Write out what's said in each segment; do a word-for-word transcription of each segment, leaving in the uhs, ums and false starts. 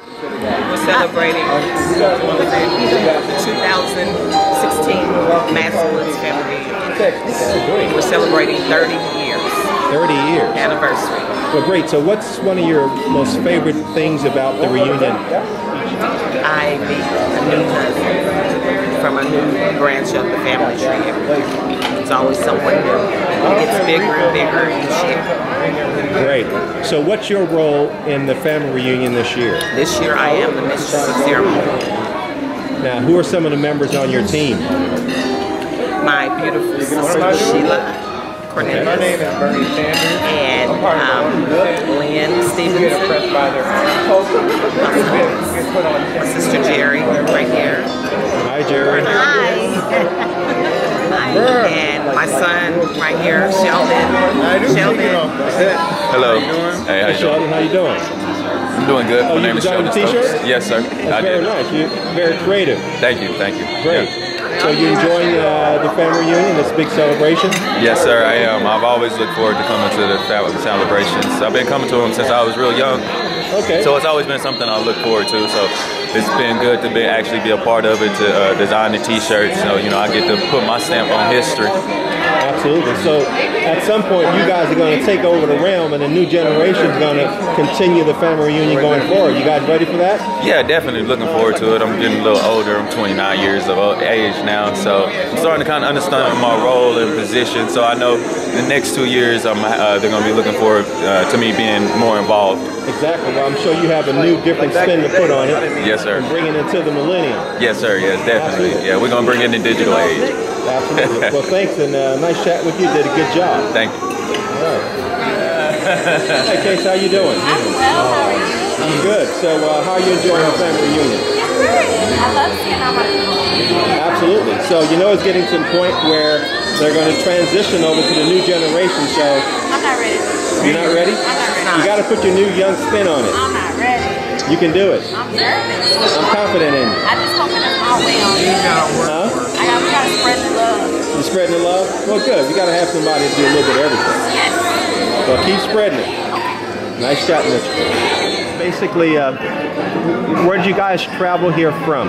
We're celebrating the two thousand sixteen Masswoods family reunion. We're celebrating thirty years. thirty years. Anniversary. Well, great. So what's one of your most favorite things about the reunion? I meet a new cousin from a new branch of the family tree every year. It's always someone new. It gets bigger and bigger each year. Great. So what's your role in the family reunion this year? This year I am the mistress of ceremony. Now, who are some of the members on your team? My beautiful sister Sheila Cornelius, My name is Bernie Sanders. and um, Lynn Stevenson, my sister Jerry right here. Hi, Jerry. Hi. And my son right here, Sheldon. Sheldon. Hello. Hey, how you Sheldon, doing? how you doing? I'm doing good. Oh, My you name is designed Sheldon the t-shirt? Stokes. Yes, sir. That's I very did. nice. You're very creative. Thank you. Thank you. Great. Yeah. So you enjoying uh, the family reunion, this big celebration? Yes, sir. I am. I've always looked forward to coming to the family celebrations. I've been coming to them since I was real young. Okay. So it's always been something I look forward to. So it's been good to be actually be a part of it, to uh, design the t-shirts. So, you know, I get to put my stamp on history. Absolutely. So at some point, you guys are going to take over the realm, and a new generation is going to continue the family reunion going forward. You guys ready for that? Yeah, definitely looking forward to it. I'm getting a little older. I'm twenty-nine years of age now, so I'm starting to kind of understand my role and position. So I know the next two years, I'm, uh, they're going to be looking forward uh, to me being more involved. Exactly. Well, I'm sure you have a new, different spin to put on it. Yes, sir. And bring it into the millennium. Yes, sir. Yes, definitely. Absolutely. Yeah, we're going to bring it in the digital age. Absolutely. Well, thanks, and uh, nice chat with you. Did a good job. Thank you. All right. Hey, Case, how you doing? I'm well, how are you? I'm good. So, uh, how are you enjoying the family reunion? It's great. I love seeing all my people. Absolutely. So, you know, it's getting to the point where they're going to transition over to the new generation. So, I'm not ready. you're not ready? I'm not ready. You got to put your new young spin on it. I'm not ready. You can do it. I'm nervous. I'm confident in you. I just hope it doesn't all way on me. Huh? I got, we gotta spread the love. You spreading the love? Well, good. We got to have somebody to do a little bit of everything. Yes. Well, keep spreading it. Nice chatting with you. Basically, uh, where did you guys travel here from?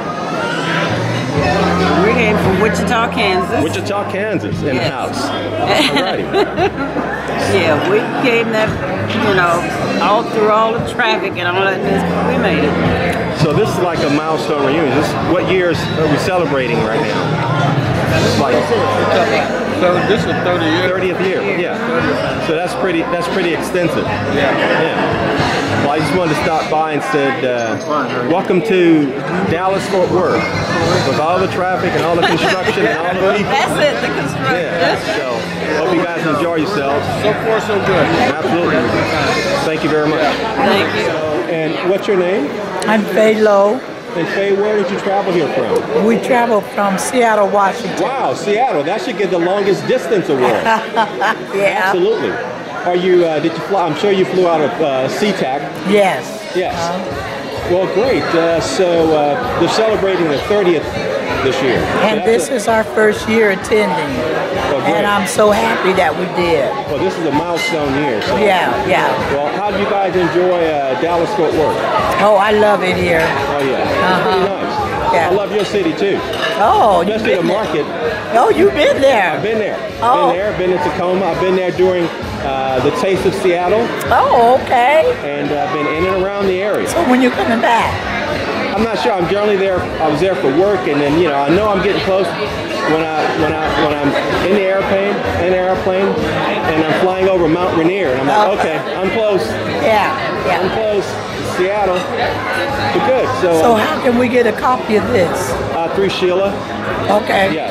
We came from Wichita, Kansas. Wichita, Kansas, in Yes. house. Alrighty. Yeah, we came there, you know, all through all the traffic and all that. We made it. So this is like a milestone reunion. This, what years are we celebrating right now? It's like So this is thirty years. thirtieth year. Yeah. So that's pretty. That's pretty extensive. Yeah. Yeah. Well, I just wanted to stop by and said, uh, welcome to Dallas Fort Worth, with all the traffic and all the construction and all the people. That's it, the construction. Yeah. So hope you guys enjoy yourselves. So far, so good. Absolutely. Thank you very much. Thank you. And what's your name? I'm Faye Lowe. And Faye, where did you travel here from? We traveled from Seattle, Washington. Wow, Seattle. That should get the longest distance award. Yeah. Absolutely. Are you? Uh, did you fly? I'm sure you flew out of uh, SeaTac. Yes. Yes. Well, great. Uh, so uh, they're celebrating the thirtieth this year. And So this a, is our first year attending. well, great. And I'm so happy that we did. Well, this is a milestone year. So. Yeah, yeah. Well, how do you guys enjoy uh, Dallas Fort Worth? Oh, I love it here. Oh yeah. Uh-huh. Pretty nice. Yeah. I love your city too. Oh, you've Especially the been there. market. Oh, you've been there. I've been there. Oh. Been there. Been in Tacoma. I've been there during uh, the Taste of Seattle, Oh, okay. and uh, been in and around the area. So when you coming back? I'm not sure. I'm generally there. I was there for work, and then you know I know I'm getting close when I when I when I'm in the airplane in the airplane, and I'm flying over Mount Rainier, and I'm like, Oh. okay, I'm close. Yeah, I'm yeah. close. Seattle. But good. So, So um, how can we get a copy of this? uh, through Sheila. Okay. Yeah.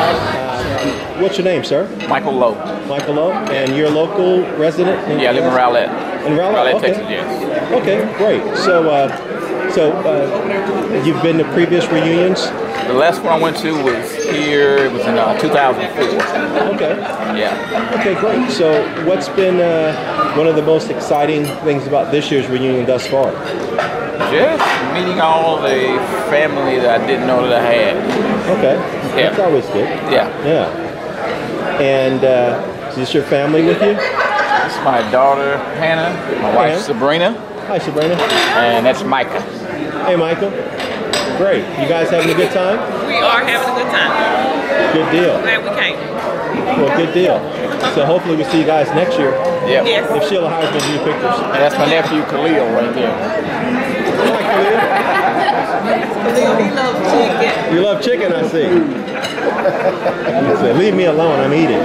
Uh, what's your name, sir? Michael Lowe. Michael Lowe, and you're a local resident? In Yeah, I live in Rowlett. In Rowlett, Rowlett, okay. Texas, yes. Okay, great. So, uh, so uh, you've been to previous reunions? The last one I went to was here, it was in uh, two thousand four. Okay. Yeah. Okay, great. So, what's been uh, one of the most exciting things about this year's reunion thus far? Just meeting all the family that I didn't know that I had. Okay. Yeah. That's always good. Yeah. Yeah. And uh, is this your family with you? This is my daughter, Hannah, my wife, Hannah. Sabrina, Hi, Sabrina. and that's Micah. Hey, Michael. Great. You guys having a good time? We are having a good time. Good deal. Glad we came. Well, good deal. So hopefully we see you guys next year. Yeah. Yes. If Sheila hires me to do pictures. And that's my nephew Khalil right there. Hi, Khalil. He loves chicken. You love chicken, I see. He said, leave me alone, I'm eating.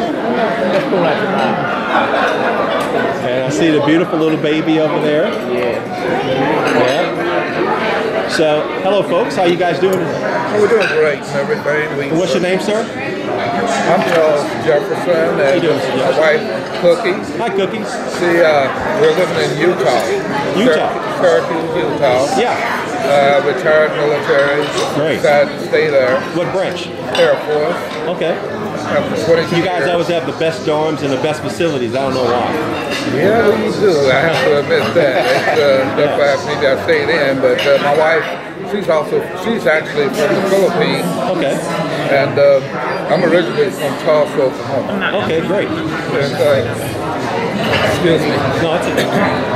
And I see the beautiful little baby over there. Yeah. Yeah. So, hello folks, how you guys doing today? Oh, we're doing great and everything. We, What's your name, sir? I'm Charles Jefferson and you doing, Mister my Jefferson? wife Cookie. Hi, Cookies. She, uh, we're living in Utah. Utah. Syracuse, Utah. Yeah. Uh, retired military. Great. Decided to stay there. What branch? Air Force. Okay. After twenty-two You guys years. always have the best dorms and the best facilities. I don't know why. Yeah, we do. I have to admit that. That's, uh, that's why I think I stayed in. But uh, my wife, she's also, she's actually from the Philippines. Okay. And uh, I'm originally from Tulsa, Oklahoma. Okay, great. And, uh, excuse me. No, that's okay.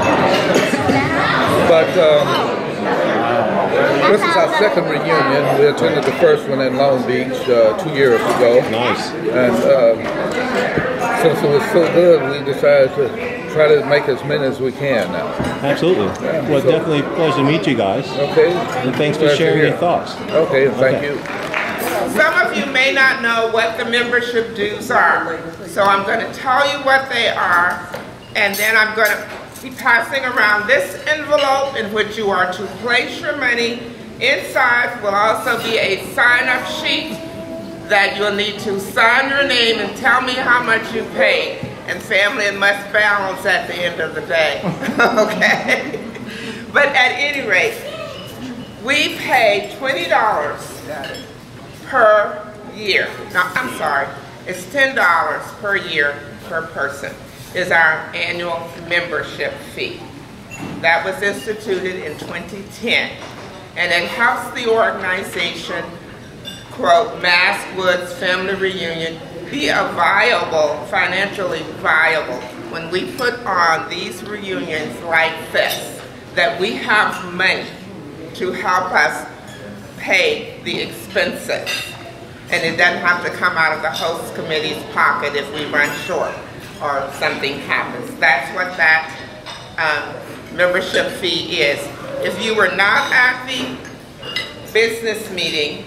But um, this is our second reunion. We attended the first one in Long Beach uh, two years ago. Nice. And uh, since it was so good, we decided to try to make as many as we can now. Absolutely. Well, so- definitely a pleasure to meet you guys. Okay? And thanks for Glad to sharing hear. your thoughts. Okay, thank Okay. you. Some of you may not know what the membership dues are, so I'm going to tell you what they are, and then I'm going to be passing around this envelope in which you are to place your money. Inside will also be a sign-up sheet that you'll need to sign your name and tell me how much you paid, and family, it must balance at the end of the day, okay? But at any rate, we pay twenty dollars per year. No, I'm sorry, it's ten dollars per year per person is our annual membership fee. That was instituted in twenty ten, and it helps the organization, quote, Mass Woods Family Reunion, be a viable, financially viable, when we put on these reunions like this, that we have money to help us pay the expenses. And it doesn't have to come out of the host committee's pocket if we run short or something happens. That's what that um, membership fee is. If you were not at the business meeting,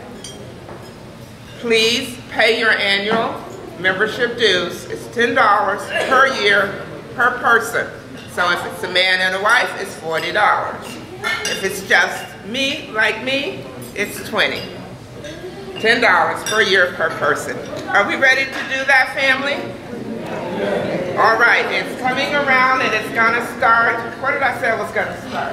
please pay your annual membership dues. It's ten dollars per year per person. So if it's a man and a wife, it's forty dollars. If it's just me, like me, it's twenty dollars. ten dollars per year per person. Are we ready to do that, family? All right, it's coming around and it's gonna start. What did I say it was gonna start?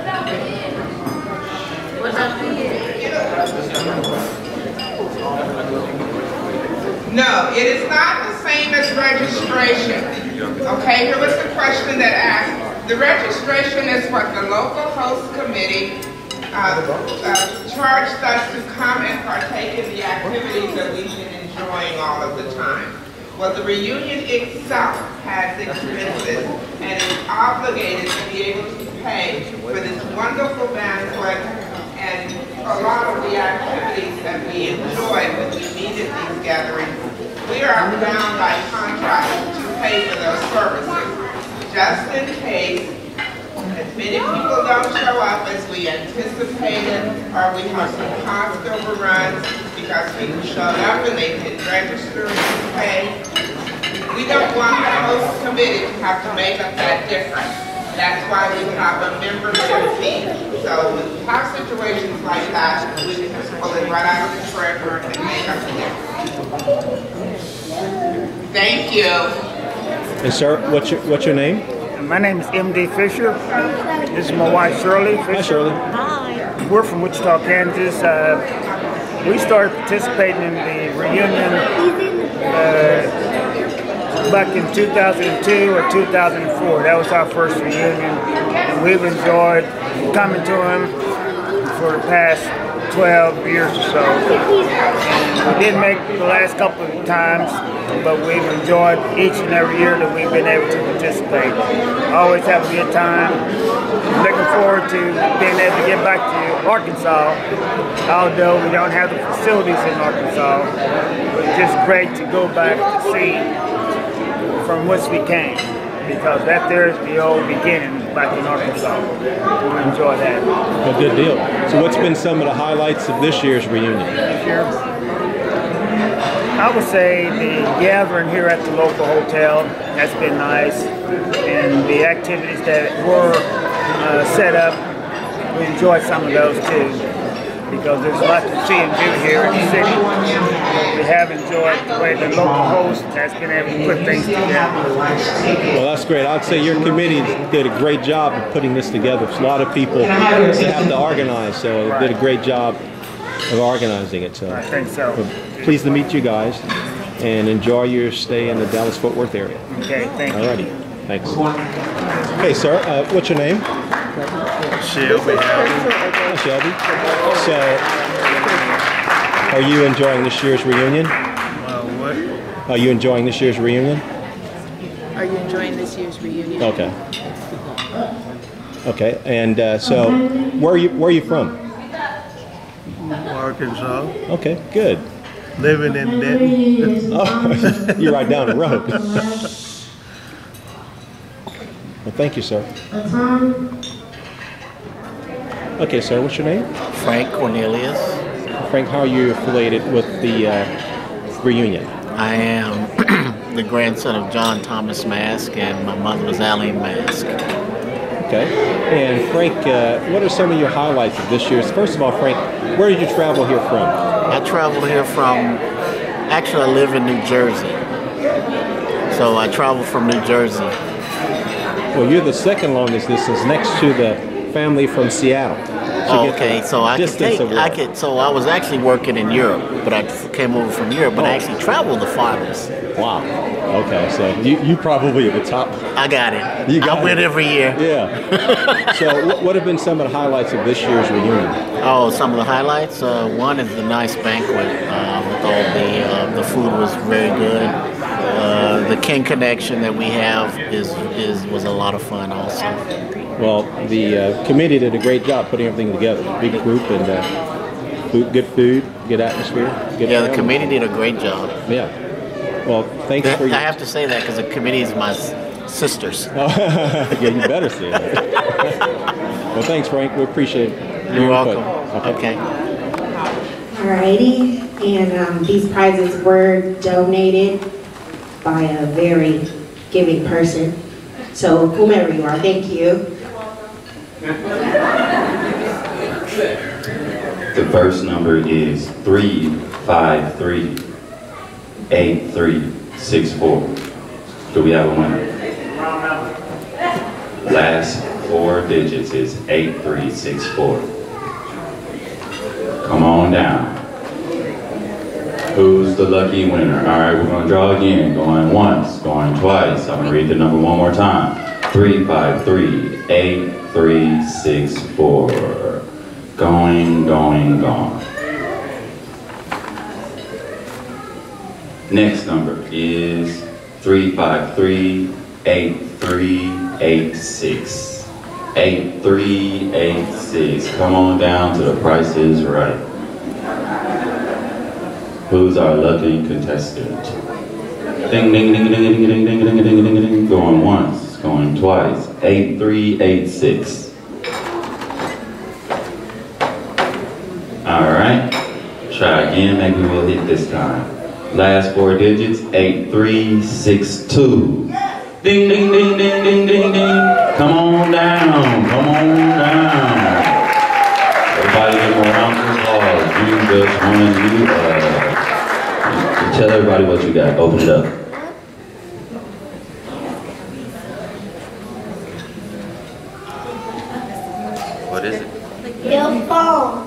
No, it is not the same as registration. Okay, here was the question that asked. The registration is what the local host committee uh, uh, charged us to come and partake in the activities that we've been enjoying all of the time. Well, the reunion itself has expenses and is obligated to be able to pay for this wonderful banquet and a lot of the activities that we enjoy when we meet at these gatherings. We are bound by contract to pay for those services. Just in case, as many people don't show up as we anticipated, or we have some cost overruns because people showed up and they didn't register and pay. We don't want the host committee to have to make up that difference. That's why we have a membership fee. So when we have situations like that, we can just pull it right out of the treasurer and make up the difference. Thank you. And sir, what's your what's your name? My name is M D Fisher. This is my wife Shirley Fisher. Hi, Shirley. Hi. We're from Wichita, Kansas. Uh, we started participating in the reunion uh, back in two thousand two or two thousand four. That was our first reunion. And we've enjoyed coming to them for the past twelve years or so. And we didn't make the last couple of times, but we've enjoyed each and every year that we've been able to participate. Always have a good time. Looking forward to being able to get back to Arkansas, although we don't have the facilities in Arkansas. It's just great to go back to see from which we came, because that there is the old beginning back in Arkansas. We enjoy that. A good deal. So what's been some of the highlights of this year's reunion? This year, I would say the gathering here at the local hotel has been nice, and the activities that were uh, set up, we enjoyed some of those too, because there's a lot to see and do here in the city. We have enjoyed the way the local host has been able to put things together. Well, that's great. I'd say your committee did a great job of putting this together. There's a lot of people that have to organize, so they did a great job of organizing it. So I think so. Pleased to meet you guys, and enjoy your stay in the Dallas-Fort Worth area. Okay, thank you. Alrighty, thanks. Hey, sir, uh, what's your name? Shelby. Hi, Shelby. So, are you enjoying this year's reunion? Uh, what? Are you enjoying this year's reunion? Are you enjoying this year's reunion? Okay. Okay, and uh, so, where are you? Where are you from? Arkansas. Okay, good. Living in Denton. Oh, you're right down the road. Well, thank you, sir. Okay, sir, what's your name? Frank Cornelius. Frank, how are you affiliated with the uh, reunion? I am the grandson of John Thomas Mask, and my mother was Aline Mask. Okay. And Frank, uh, what are some of your highlights of this year's? First of all, Frank, where did you travel here from? I traveled here from, actually I live in New Jersey. So I traveled from New Jersey. Well, you're the second longest distance next to the family from Seattle. Oh, okay, so I could take, I could, so I was actually working in Europe, but I came over from Europe, but oh. I actually traveled the farthest. Wow. Okay, so you, you probably at the top. I got it. You got I win it. every year. Yeah. So what, what have been some of the highlights of this year's reunion? Oh, some of the highlights? Uh, one is the nice banquet uh, with all the, uh, the food was very good. Uh, the King connection that we have is, is was a lot of fun also. Well, the uh, committee did a great job putting everything together. Big group and uh, food, good food, good atmosphere. Good yeah, the family. committee did a great job. Yeah. Well, thanks the, for your... I have to say that because the committee is my sisters. Yeah, you better say that. Well, thanks, Frank. We appreciate it. You're welcome. Okay. okay. Alrighty, and um, these prizes were donated by a very giving person. So whomever you are, thank you. The first number is three five three eight three six four. Do we have a winner? Last four digits is eight three six four. Come on down. Who's the lucky winner? All right, we're going to draw again. Going once, going twice. I'm going to read the number one more time. three five three eight three six four. Going, going, gone. Next number is three five three eight three eight six. eight three eight six. Come on down to the Price is Right. Who's our lucky contestant? Ding, ding, ding, ding, ding, ding, ding, ding, ding, ding, ding. Going once, going twice. eight three eight six. All right. Try again. Maybe we'll hit this time. Last four digits, eight three six two. Ding, ding, ding, ding, ding, ding, ding. Come on down. Come on down. Everybody give them a round of applause. You just won. You, uh, tell everybody what you got. Open it up. What is it? Your phone.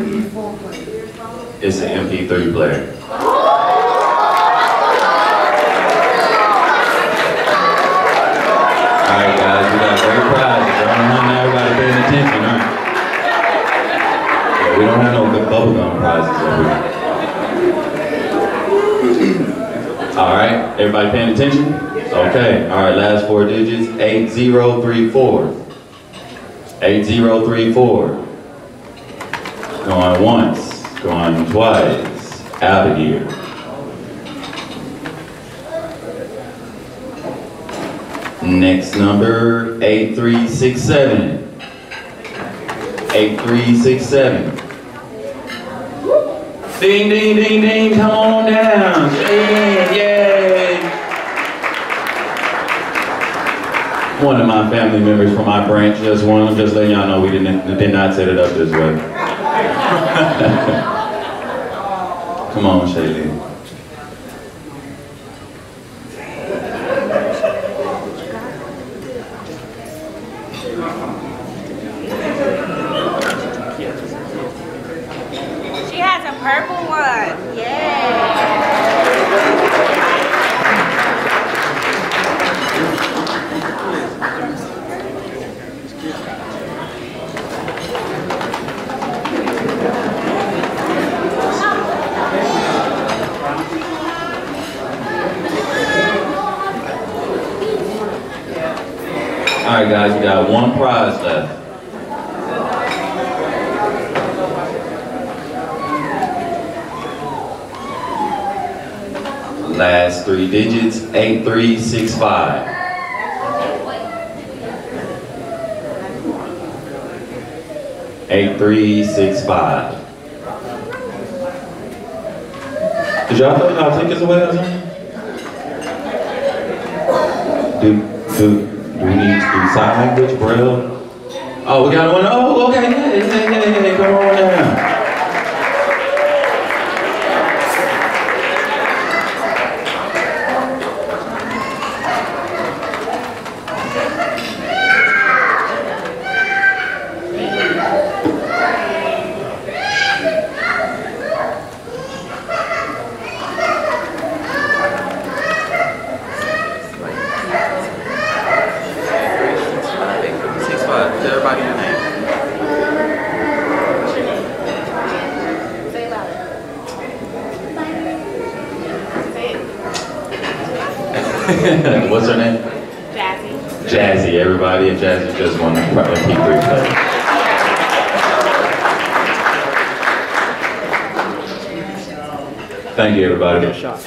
It's an M P three player. Alright guys, we got great prizes. I don't know everybody paying attention, huh? Yeah, we don't have no good Everybody paying attention? Okay, all right, last four digits, eight zero three four. eight zero three four. Going once, going twice, out of here. Next number, eight three six seven. eight three six seven. Ding, ding, ding, ding, come on down. Yay, yay. One of my family members from my branch just won. I'm just letting y'all know we didn't, did not set it up this way. Come on, Shaylene. She has a purple one. Yeah. All right, guys, we got one prize left. Last three digits, eight three six five. eight three six five. Did y'all throw y'all tickets away or something? Do, do, do we need to do sign language, Braille? Oh, we got one. Oh, okay, yeah, yeah, yeah, yeah, come on down. Everybody in the name. What's her name? Jazzy. Jazzy, everybody, and Jazzy just won the M P three player. Thank you, everybody. Get a shot.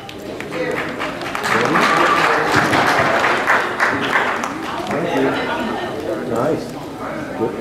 Nice. Good.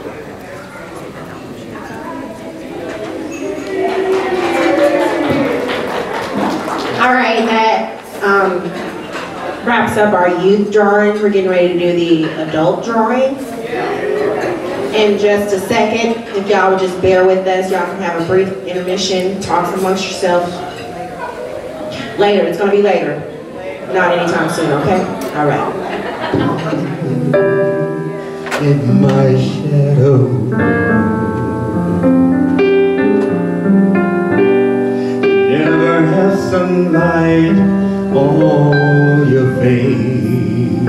All right, that um, wraps up our youth drawings. We're getting ready to do the adult drawings. In just a second, if y'all would just bear with us, y'all can have a brief intermission, talk amongst yourself. Later, it's gonna be later. Not anytime soon, okay? All right. In my shadow, never have sunlight on your face.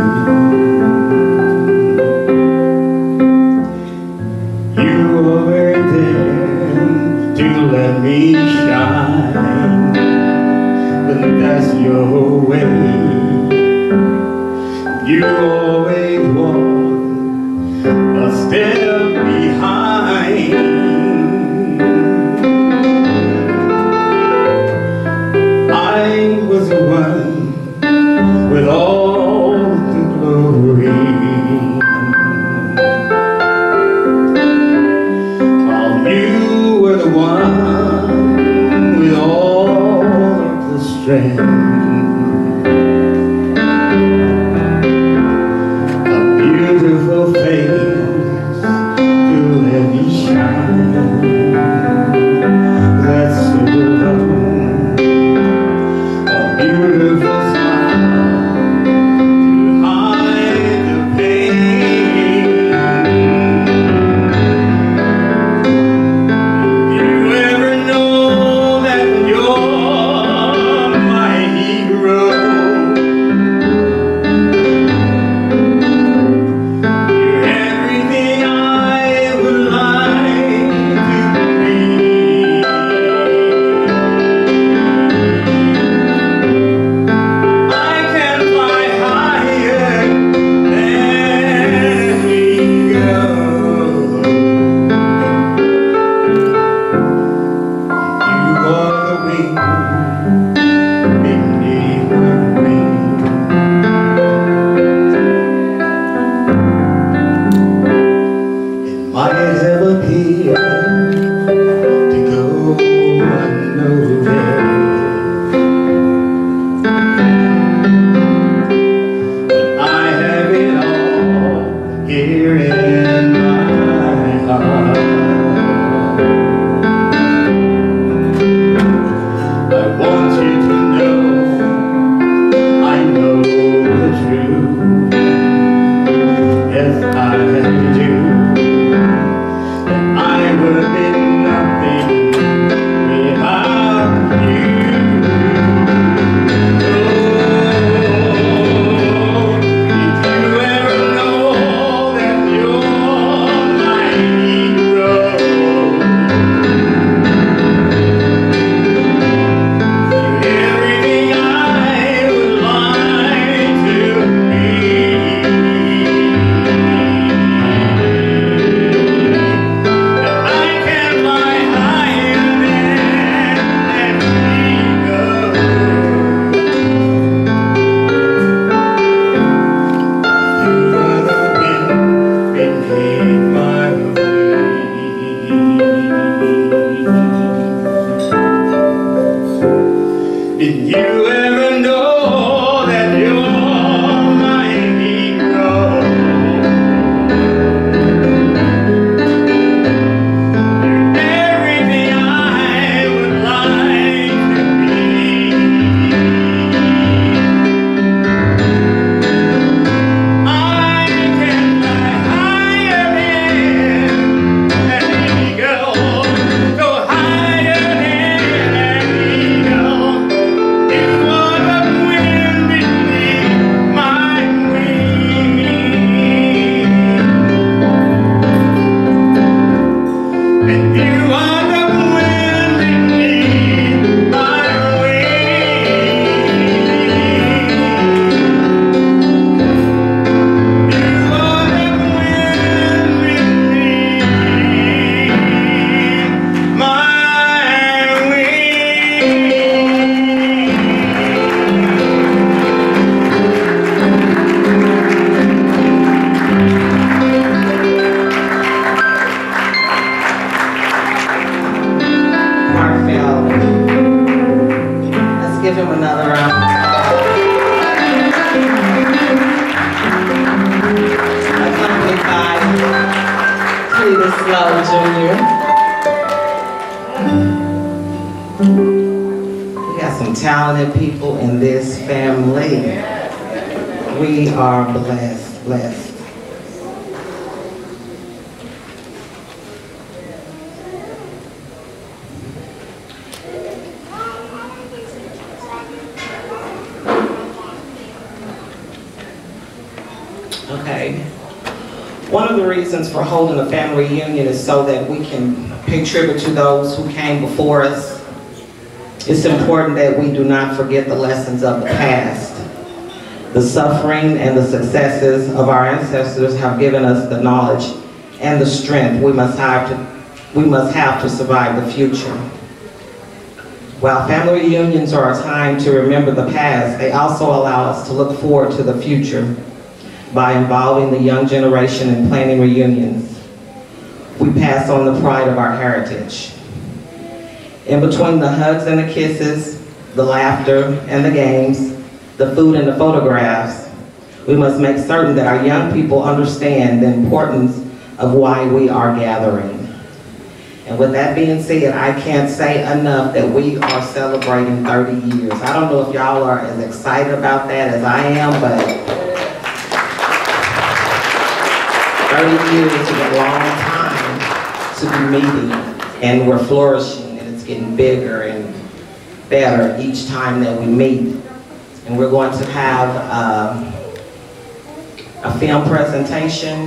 You are right there to let me shine, but that's your way. You always walk a step behind. I was the one with all Love Junior We got some talented people in this family. We are blessed, blessed. Okay. One of the reasons for holding a family reunion is so that we can pay tribute to those who came before us. It's important that we do not forget the lessons of the past. The suffering and the successes of our ancestors have given us the knowledge and the strength we must have to, we must have to survive the future. While family reunions are a time to remember the past, they also allow us to look forward to the future by involving the young generation in planning reunions. We pass on the pride of our heritage. In between the hugs and the kisses, the laughter and the games, the food and the photographs, we must make certain that our young people understand the importance of why we are gathering. And with that being said, I can't say enough that we are celebrating thirty years. I don't know if y'all are as excited about that as I am, but thirty years is a long time to be meeting, and we're flourishing, and it's getting bigger and better each time that we meet. And we're going to have um, a film presentation.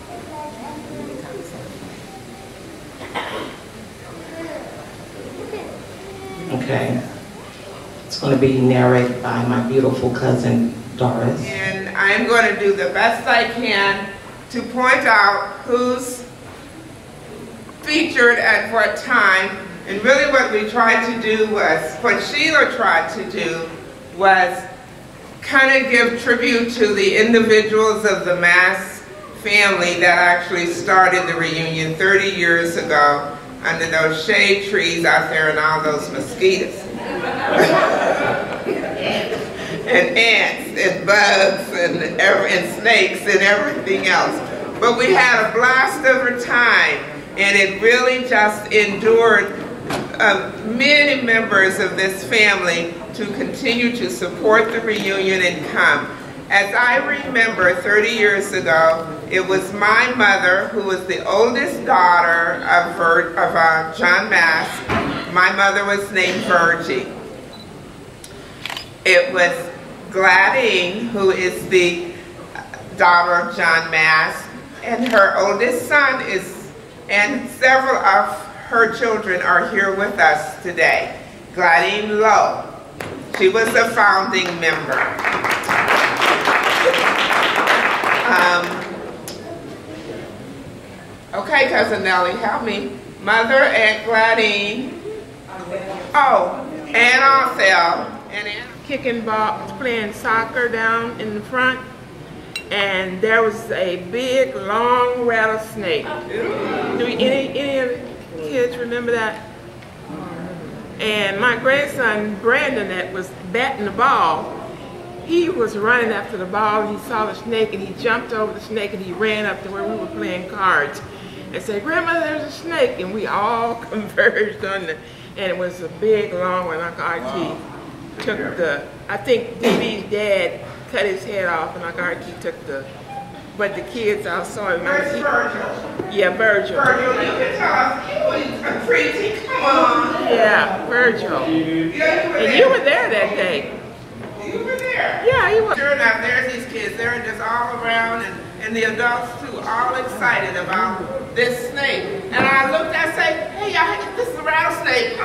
Okay. It's going to be narrated by my beautiful cousin, Doris. And I'm going to do the best I can to point out who's featured at what time. And really what we tried to do was, what Sheila tried to do was kind of give tribute to the individuals of the Mass family that actually started the reunion thirty years ago under those shade trees out there and all those mosquitoes. And ants and bugs and, and snakes and everything else. But we had a blast of a time, and it really just endured uh, many members of this family to continue to support the reunion and come. As I remember thirty years ago, it was my mother, who was the oldest daughter of, Vir of uh, John Mass. My mother was named Virgie. It was Gladine, who is the daughter of John Mass, and her oldest son is, and several of her children are here with us today. Gladine Lowe. She was a founding member. Um, okay, Cousin Nellie, help me. Mother, Aunt Gladine. Oh, Aunt Arthel. And Aunt Kicking ball, playing soccer down in the front, and there was a big, long rattlesnake. Do we, any, any of the kids remember that? And my grandson, Brandon, that was batting the ball, he was running after the ball, and he saw the snake, and he jumped over the snake, and he ran up to where we were playing cards and said, "Grandmother, there's a snake," and we all converged on the, and it was a big, long one. Like our key took the, I think D B's dad cut his head off, and like our key took the, but the kids all saw him. Where's Virgil? Yeah, Virgil. Virgil, you can tell us, you were crazy, come on. Yeah, Virgil. Yeah, you were and there. you were there that day. You were there. Yeah, you were. Sure enough, there's these kids. They're just all around, and, and the adults too, all excited about this snake. And I looked, I said, "Hey, y'all, this is a rattlesnake."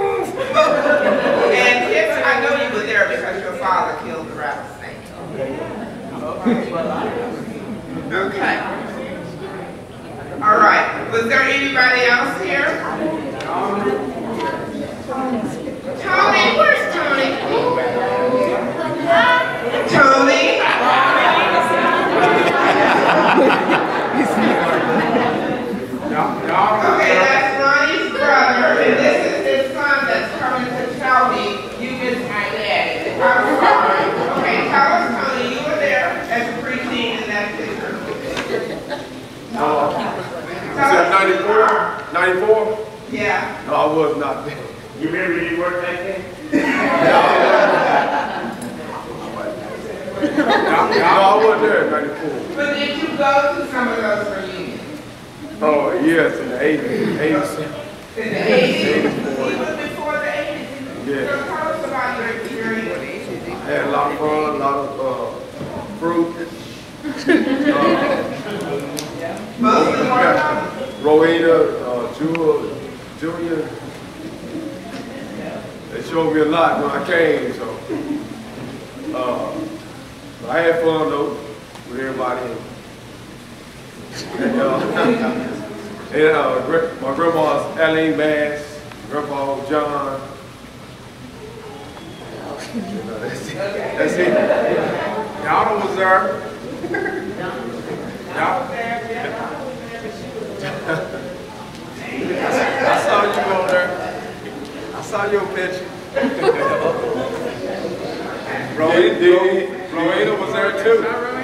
And kids, I know you were there because your father killed the rattlesnake. Okay. All right. Was there anybody else here? Tony, where's Tony? Tony? Okay, that's Ronnie's brother, and this is his son that's coming to tell me you missed my daddy. I'm sorry. Okay, tell us, Tony, you were there as a preteen in that picture. Tell us, ninety-four? ninety-four? Yeah. No, I was not there. You remember you worked back then? No, I wasn't there in ninety-four. But did you go to some of those reunions? Oh, yes, in the eighties. eighties. In the eighties? Even before the eighties? Yeah. So tell us about your experience. I had a lot of fun, a lot of uh, fruit. uh, Mostly Rowena, uh, Jewel, Junior. They showed me a lot when I came, so. Uh, I had fun though with everybody. And, uh, and uh, my grandma's Eileen Bass, Grandpa John. That's it. That's it. Y'all was there. Y'all. I saw you over there. I saw your picture. Rowena, Rowena was there too.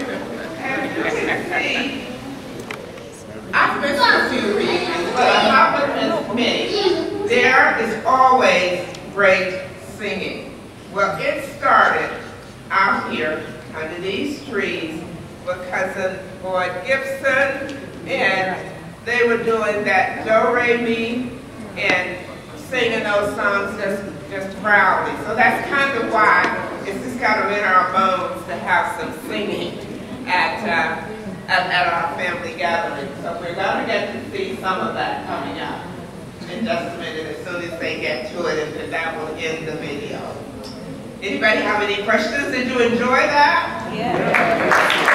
I've been to a few reunions, but I haven't been to many. There is always great singing. Well, it started out here under these trees with Cousin Boyd Gibson, and they were doing that Do Re Mi and singing those songs just, just proudly. So that's kind of why it's just kind of in our bones to have some singing at, uh, at, at our family gathering. So we're going to get to see some of that coming up in just a minute as soon as they get to it, and then that will end the video. Anybody have any questions? Did you enjoy that? Yeah.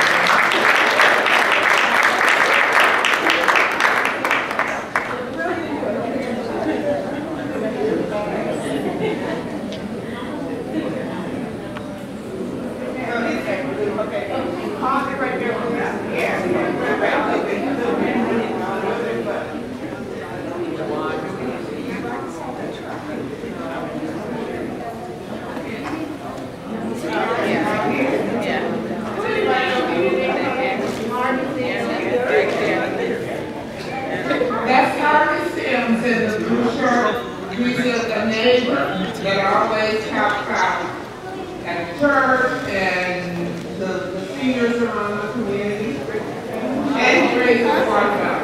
That's Harvey Sims in the blue shirt. He's a neighbor that always helps out at church and the, the seniors around the community. And he raises one up.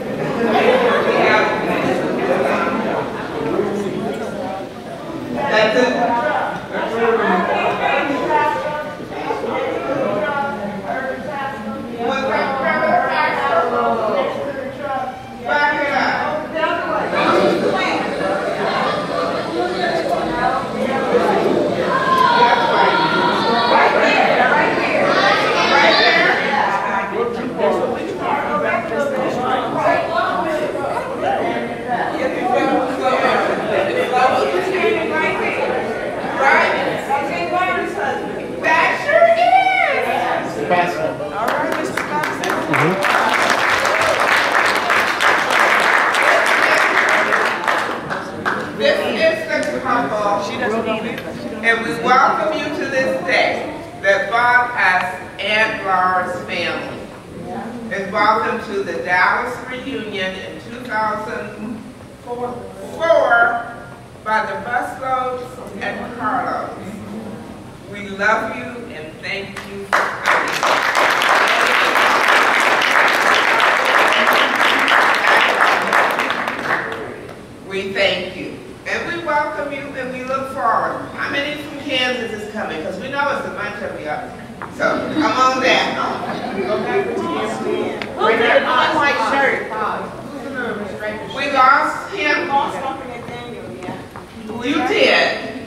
That's it. Back it up. And we welcome you to this day that brought us Aunt Laura's family. And welcome to the Dallas reunion in two thousand four by the Busloads and Carlos. We love you and thank you for coming. We thank you. And we welcome you and we look forward. How many from Kansas is coming? Because we know it's a bunch of you up. So come on down. Go back to Kansas. Who's in the white shirt? We lost him. You did.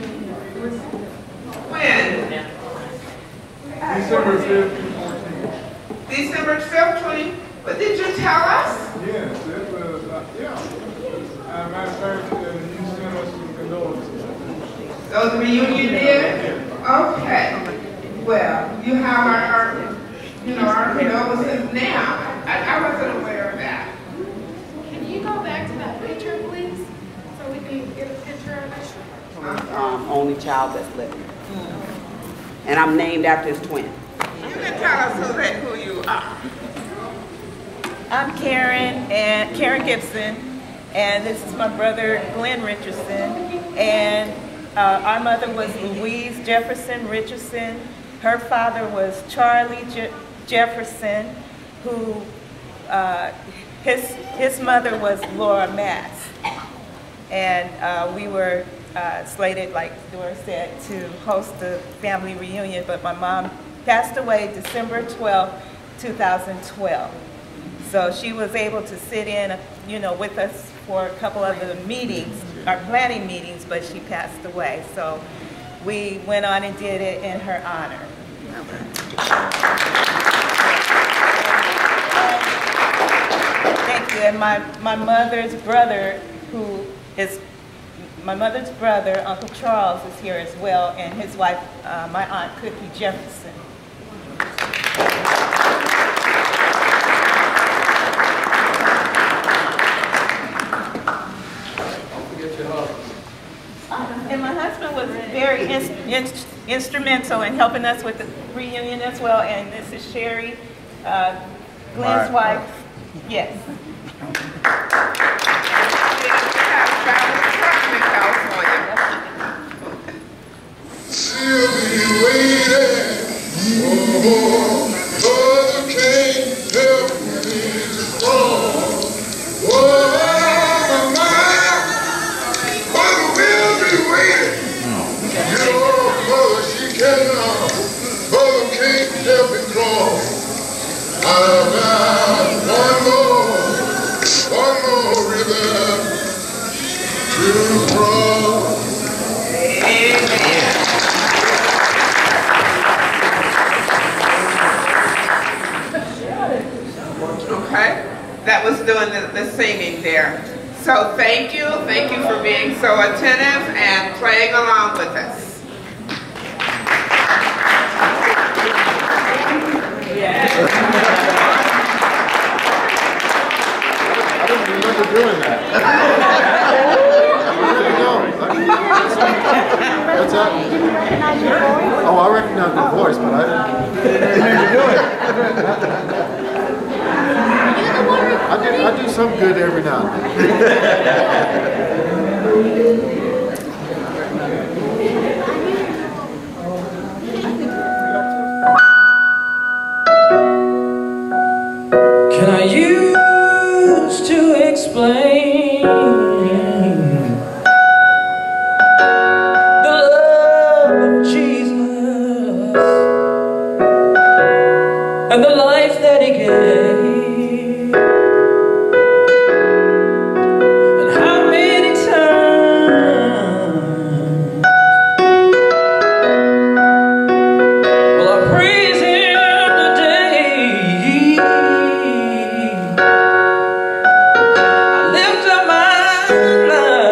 When? December fifth. December fifth, twenty. But did you tell us? Yes, it was, uh, yeah. Uh, matter of fact, uh, you sent us some condolences. So the reunion did? Okay. Well, you have our, our you know, our condolences now. I, I wasn't aware of that. Can you go back to that picture, please? So we can get a picture of it? Um, only child that's living. And I'm named after his twin. You can tell us who, that, who you are. I'm Karen, and Karen Gibson, and this is my brother Glenn Richardson, and uh, our mother was Louise Jefferson Richardson. Her father was Charlie Je Jefferson, who uh, his his mother was Laura Matz, and uh, we were uh, slated, like Dora said, to host the family reunion, but my mom passed away December twelfth, two thousand twelve. So she was able to sit in, you know, with us for a couple of the meetings, our planning meetings, but she passed away. So we went on and did it in her honor. Thank you. And my, my mother's brother, who is, my mother's brother, Uncle Charles, is here as well, and his wife, uh, my Aunt Cookie Jefferson. And my husband was very in, in, instrumental in helping us with the reunion as well. And this is Sherry, uh, Glenn's My- wife. Yes. She'll be waiting. Oh, oh, the king help me to fall. Oh, my, mother will be waiting. You know, mother, she cannot. Mother can't help it crawl. I've got one more, one more river to cross. Okay, that was doing the, the singing there. So thank you, thank you for being so attentive and playing along with us. I don't remember doing that. Where'd it go? What's that? Oh, I recognize the voice, but I didn't hear you do it. I do, I do some good every now and then. Can I use to explain the love of Jesus and the life that He gave? Love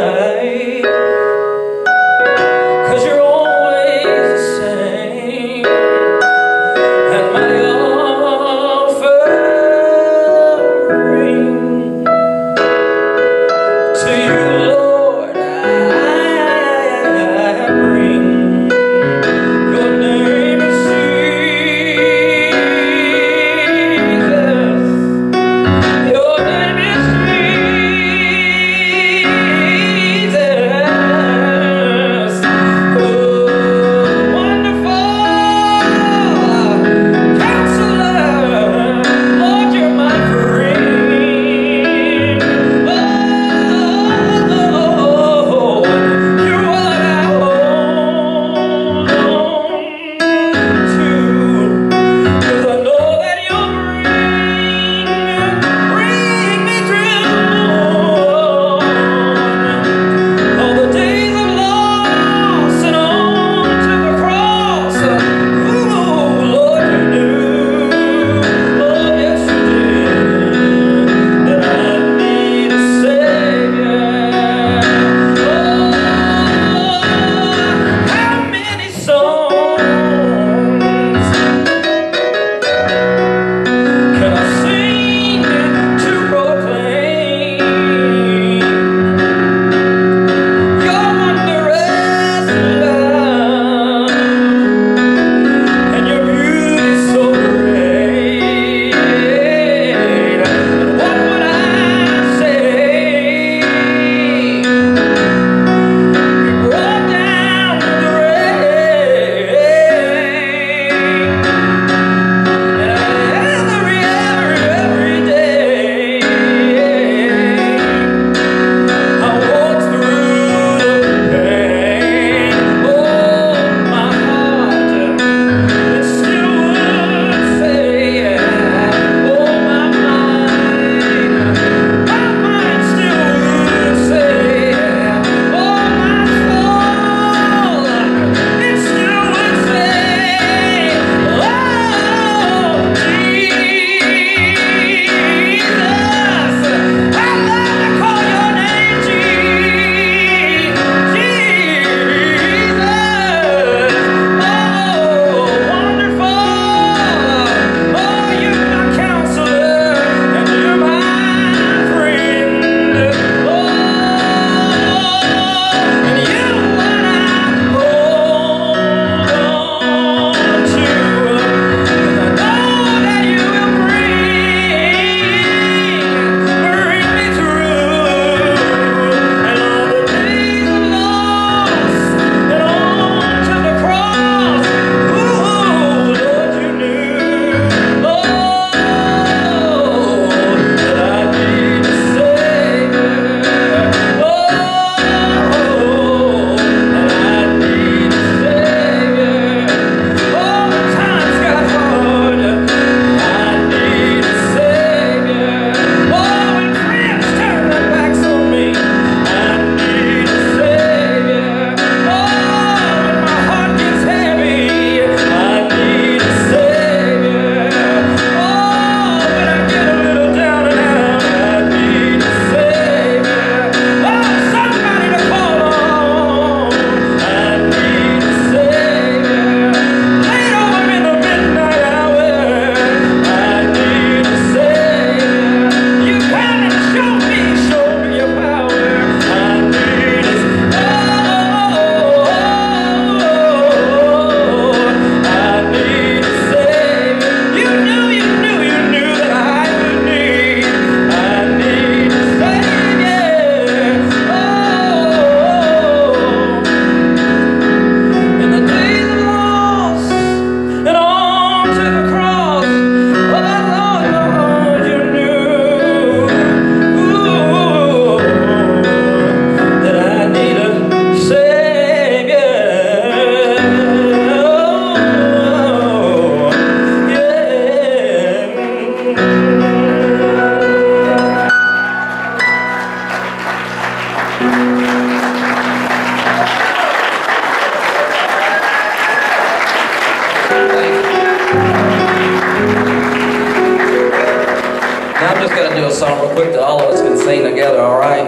I'm just gonna do a song real quick that all of us can sing together, all right?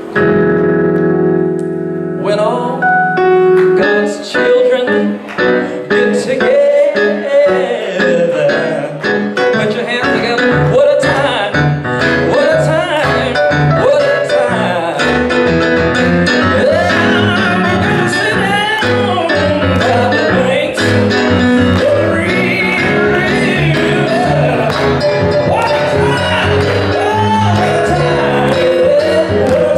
When all God's children get together, put your hands together. What a time! What a time! What a time! Yeah, we're gonna sit down by the banks of the river. What a time! What a time! What a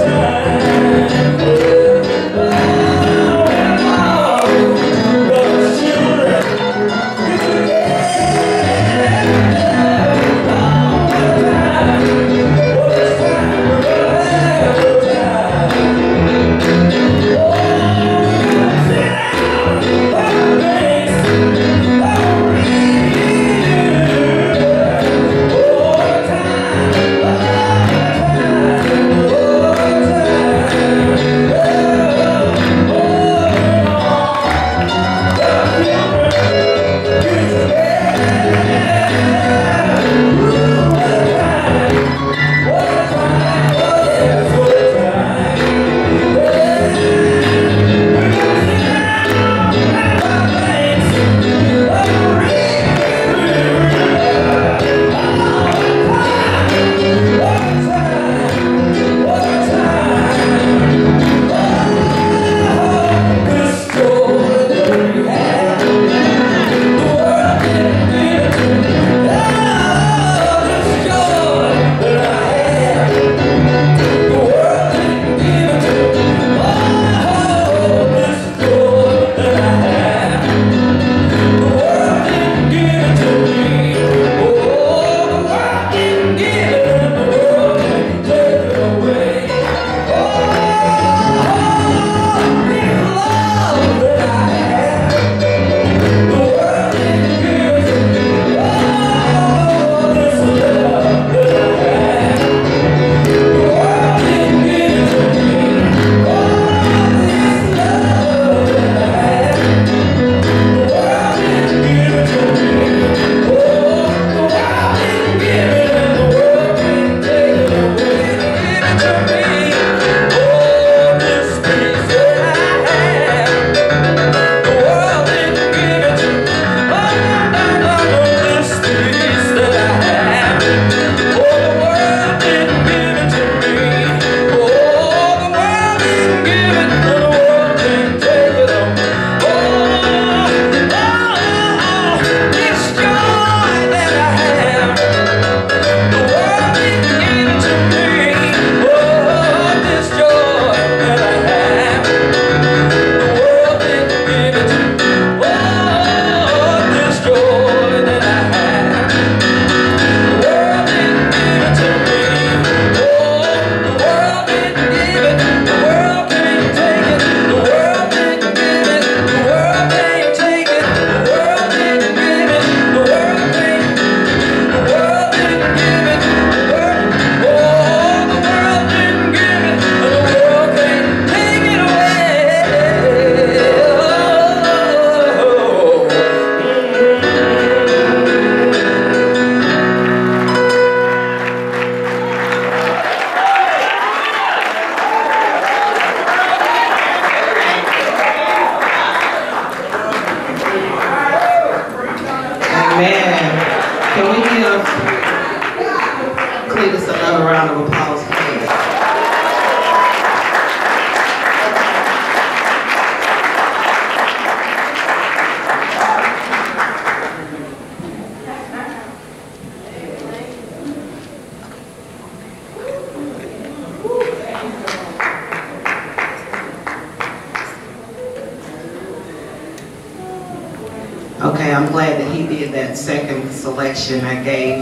Okay, I'm glad that he did that second selection. I gave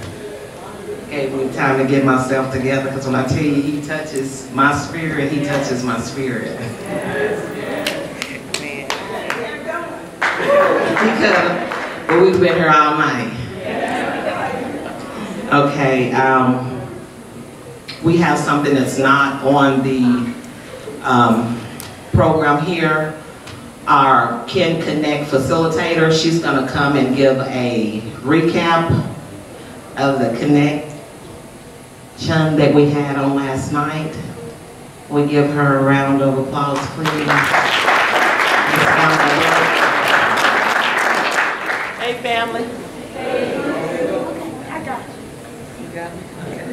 gave me time to get myself together, because when I tell you he touches my spirit, he touches my spirit. Because well, we've been here all night. Okay, um, we have something that's not on the um, program here. Our Kin Connect facilitator, she's gonna come and give a recap of the Connect Chun that we had on last night. We give her a round of applause, please. Hey, family. I got you. You got me? Okay.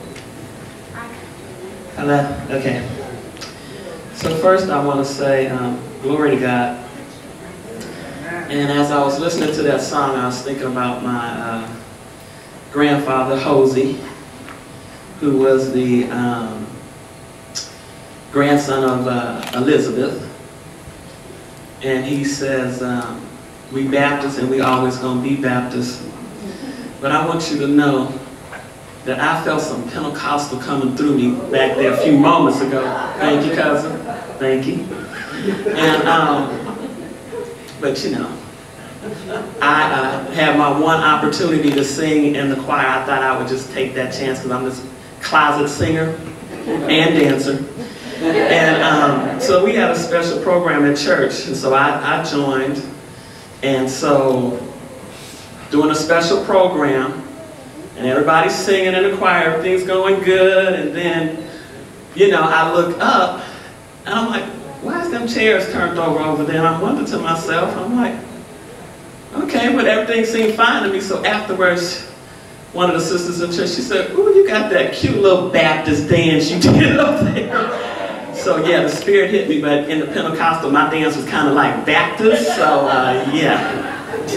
Hello? Okay. So first I want to say um, glory to God. And as I was listening to that song, I was thinking about my uh, grandfather, Hosey, who was the um, grandson of uh, Elizabeth. And he says, um, we Baptists and we always gonna be Baptists. But I want you to know that I felt some Pentecostal coming through me back there a few moments ago. Thank you, cousin. Thank you. And, um, but you know, I uh, had my one opportunity to sing in the choir. I thought I would just take that chance because I'm this closet singer and dancer. And um, so we had a special program at church, and so I, I joined. And so doing a special program, and everybody's singing in the choir, everything's going good, and then, you know, I look up, and I'm like, why is them chairs turned over over there? And I wonder to myself, I'm like, okay, but everything seemed fine to me. So afterwards, one of the sisters in church, she said, ooh, you got that cute little Baptist dance you did up there. So yeah, the Spirit hit me, but in the Pentecostal, my dance was kind of like Baptist, so uh, yeah.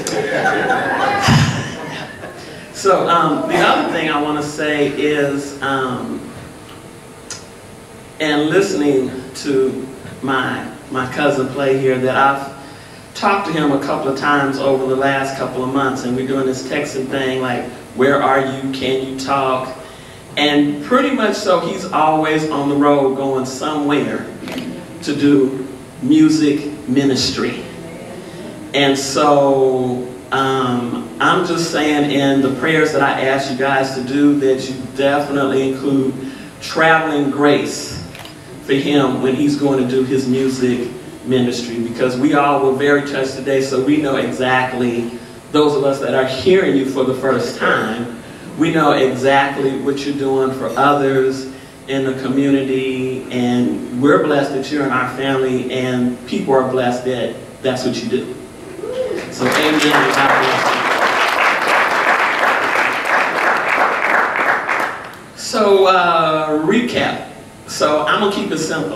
So um, the other thing I want to say is, um, and listening to my, my cousin play here, that I've talked to him a couple of times over the last couple of months, and we're doing this texting thing like, where are you, can you talk? And pretty much so he's always on the road going somewhere to do music ministry. And so um, I'm just saying in the prayers that I ask you guys to do that you definitely include traveling grace for him when he's going to do his music ministry, because we all were very touched today, so we know exactly, those of us that are hearing you for the first time, we know exactly what you're doing for others in the community, and we're blessed that you're in our family, and people are blessed that that's what you do. So amen, and God bless you. So uh, recap. So I'm gonna keep it simple.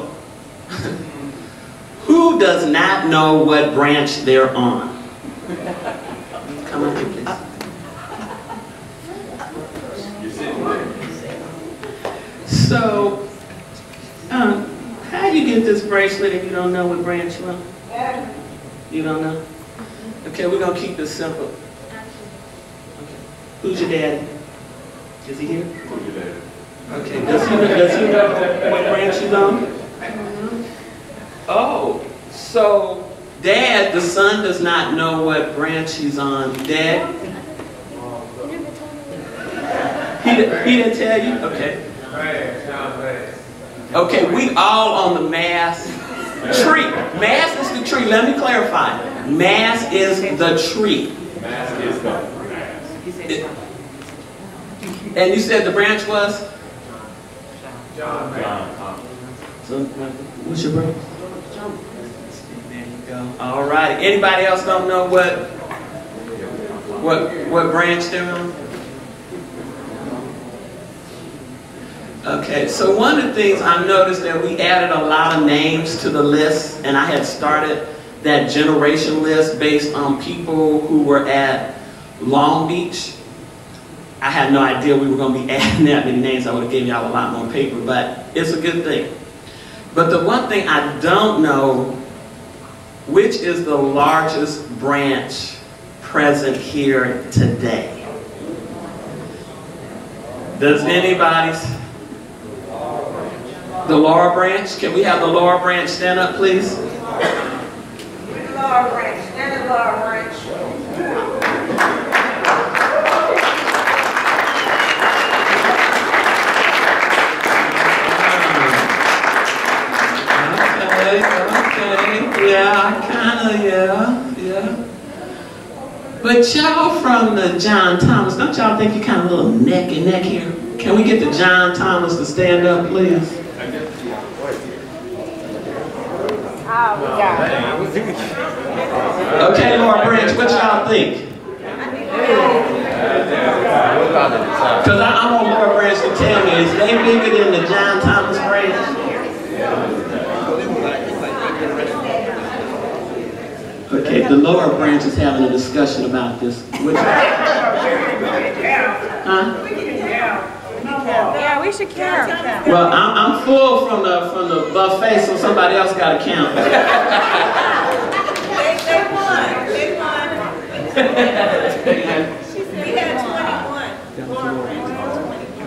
Who does not know what branch they're on? Come on, please. So, um, how do you get this bracelet if you don't know what branch you're on? You don't know? Okay, we're gonna keep this simple. Okay. Who's your daddy? Is he here? Who's your daddy? Okay, does he, does he know what branch he's on? Oh, so Dad, the son does not know what branch he's on. Dad? He, he didn't tell you? Okay. Okay, we all on the mass tree. Mass is the tree. Let me clarify. Mass is the tree. Mass is the branch. And you said the branch was? John. John. So, what's your branch? There you go. All right. Anybody else don't know what what what branch they're on? Okay, so one of the things I noticed that we added a lot of names to the list, and I had started that generation list based on people who were at Long Beach. I had no idea we were going to be adding that many names. I would have given y'all a lot more paper, but it's a good thing. But the one thing I don't know, which is the largest branch present here today? Does anybody? The Laura branch? Can we have the Laura branch stand up, please? Laura branch, stand up, Laura branch. Okay, okay, yeah, kind of, yeah, yeah. But y'all from the John Thomas, don't y'all think you kind of a little neck and neck here? Can we get the John Thomas to stand up, please? Okay, Laura Branch, what y'all think? Because I want Laura Branch to tell me, is they bigger than the John Thomas branch? Okay, the lower branch is having a discussion about this. Which, huh? Yeah, we should count. Well, I'm, I'm full from the from the buffet, so somebody else got to count. They, they won. They won. We had twenty-one. Laura Branch had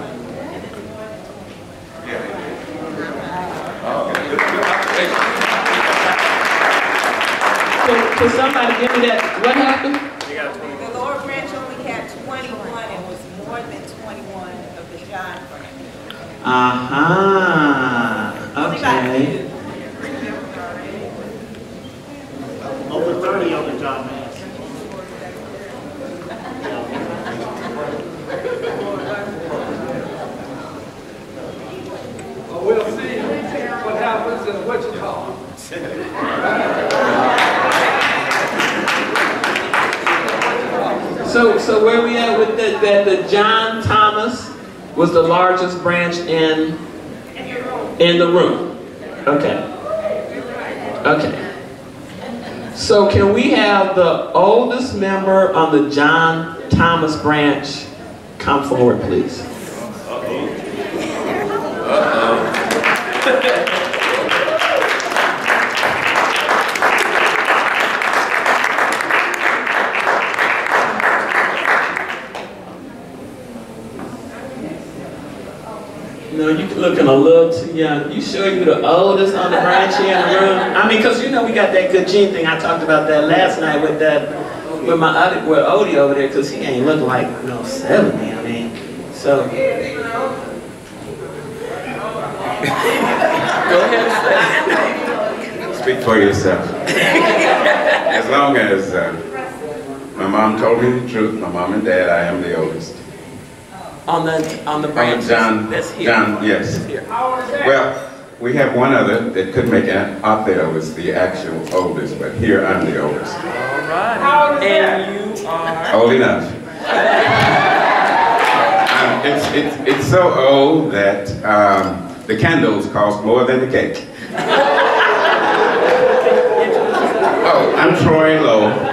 Can, can somebody give me that? What happened? The Laura Branch only had twenty-one and was more than twenty-one of the John branch. Uh-huh. Okay. Over thirty of the John Mass. Well, we'll see what happens in Wichita. So, so where we at with that? That the John Thomas was the largest branch in in the room. Okay. Okay. So can we have the oldest member on the John Thomas branch come forward, please? No, you looking a little too young. You sure you're the oldest on the branch here in the room? I mean, because you know we got that good gene thing. I talked about that last night with that, with my other, with Odie over there, because he ain't looking like no seventy. I mean, so. Go ahead. Speak for yourself. As long as uh, my mom told me the truth, my mom and dad, I am the oldest. On the on the branch. John, that's here. John, yes. Here. Well, we have one other that could make it out there was the actual oldest, but here I'm the oldest. All right. And you are old enough. um, it's it's it's so old that um, the candles cost more than the cake. Oh, I'm Troy Lowe.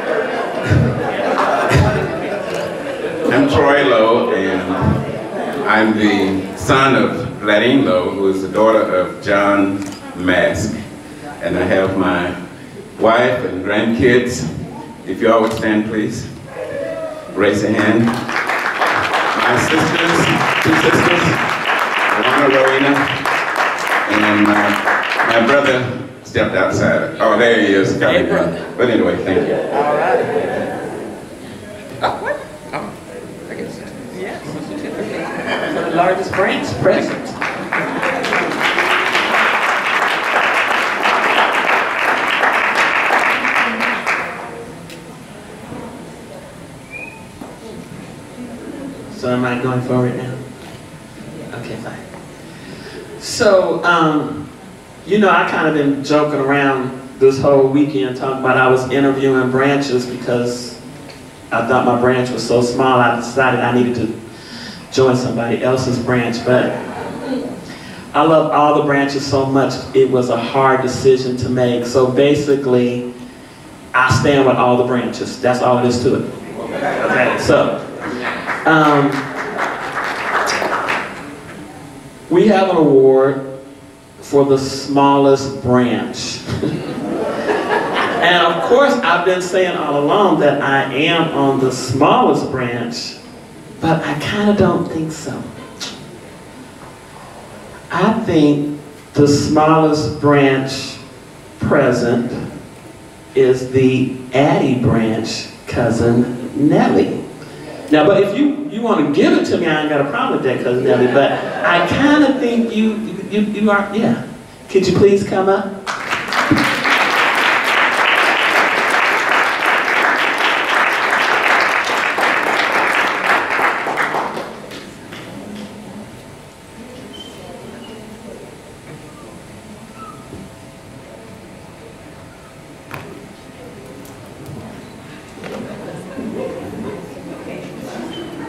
I'm Troy Lowe, and I'm the son of Gladine Lowe, who is the daughter of John Mask. And I have my wife and grandkids. If you all would stand, please. Raise your hand. My sisters, two sisters, Rowena, Rowena, and my, my brother stepped outside. Oh, there he is. Hey, brother. But anyway, thank you. all right. The largest branch present. So am I going forward now? Okay, fine. So, um, you know, I kind of been joking around this whole weekend talking about I was interviewing branches because I thought my branch was so small I decided I needed to join somebody else's branch, but I love all the branches so much it was a hard decision to make. So basically, I stand with all the branches. That's all it is to it. Okay, so um, we have an award for the smallest branch. And of course, I've been saying all along that I am on the smallest branch, but I kind of don't think so. I think the smallest branch present is the Addie branch cousin Nellie. Now, but if you, you want to give it to me, I ain't got a problem with that, cousin Nellie, but I kind of think you, you, you are, yeah. Could you please come up?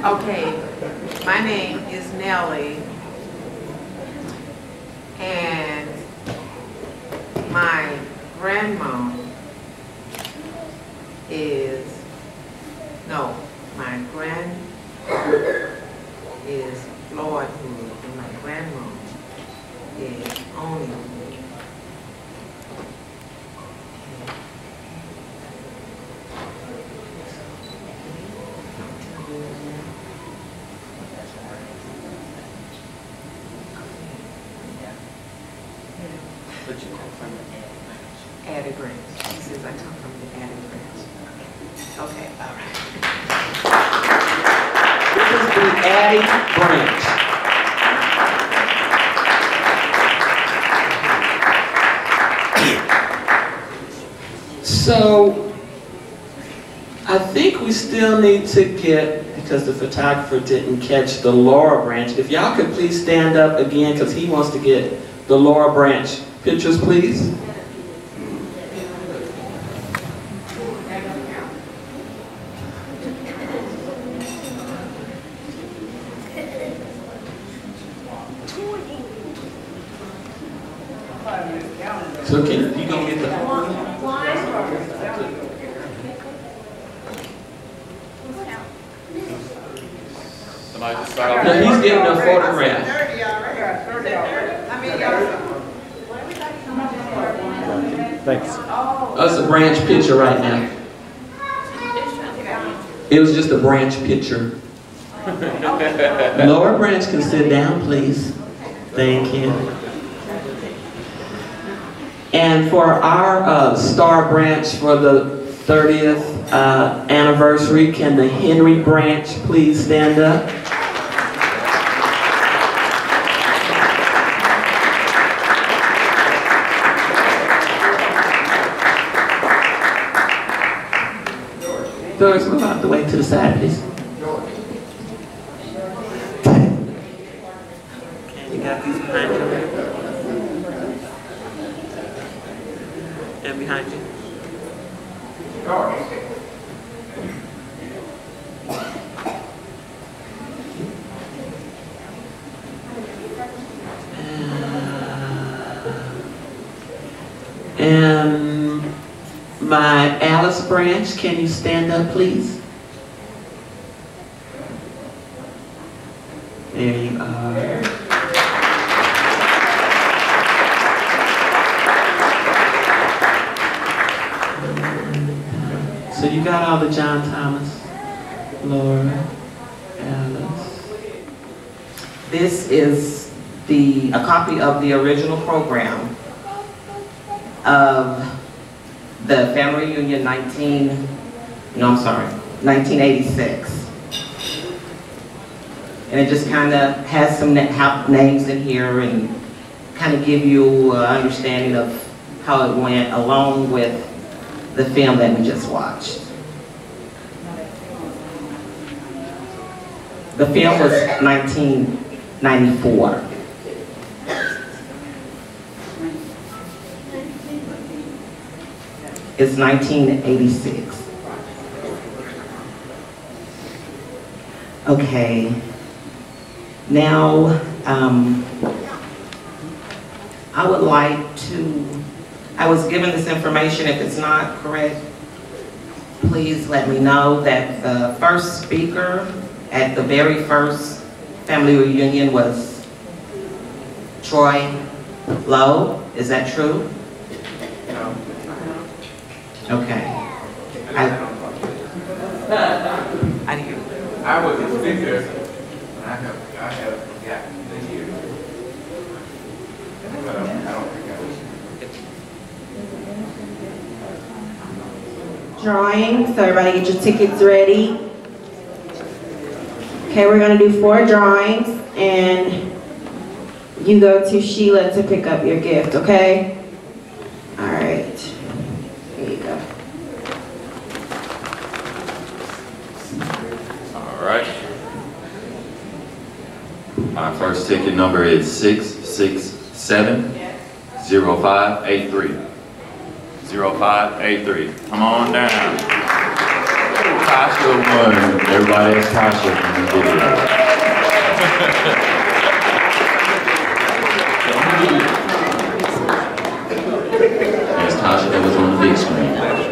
Okay, my name is Nellie, and my grandma is, no, my grandfather is Floyd Hood, and my grandma is Oni Hood. But you come from the Addie Branch. He says I come from the Addie Branch. Okay, all right. This is the Addie Branch. So, I think we still need to get, because the photographer didn't catch the Laura Branch. If y'all could please stand up again, because he wants to get the Laura Branch pictures, please. So can you gonna get the Somebody just start off. No, he's getting a photograph. Thanks. That's a branch picture right now. It was just a branch picture. Laura Branch can sit down, please. Thank you. And for our uh, Star Branch for the thirtieth uh, anniversary, can the Henry Branch please stand up? Doris, move out the way to the side, please. You got these behind you? And behind you? And my Alice Branch, can you stand up, please? There you are. So you got all the John Thomas, Laura, Alice. This is the a copy of the original program of the Family Reunion nineteen, no I'm sorry, nineteen eighty-six. And it just kind of has some na names in here and kind of give you an understanding of how it went along with the film that we just watched. The film was nineteen ninety-four. It's nineteen eighty-six. Okay. Now, um, I would like to, I was given this information. If it's not correct, please let me know that the first speaker at the very first family reunion was Troy Lowe. Is that true? No. Okay. I, I didn't hear. I was a speaker. I have, I have forgotten the year. But um, I don't think I was. Drawing, so everybody get your tickets ready. Okay, we're gonna do four drawings and you go to Sheila to pick up your gift, okay? All right, here you go. All right. My first ticket number is six six seven zero five eight three. zero five eight three. Come on down. Tasha won. Everybody asked Tasha from the video. There's Tasha that was on the big screen.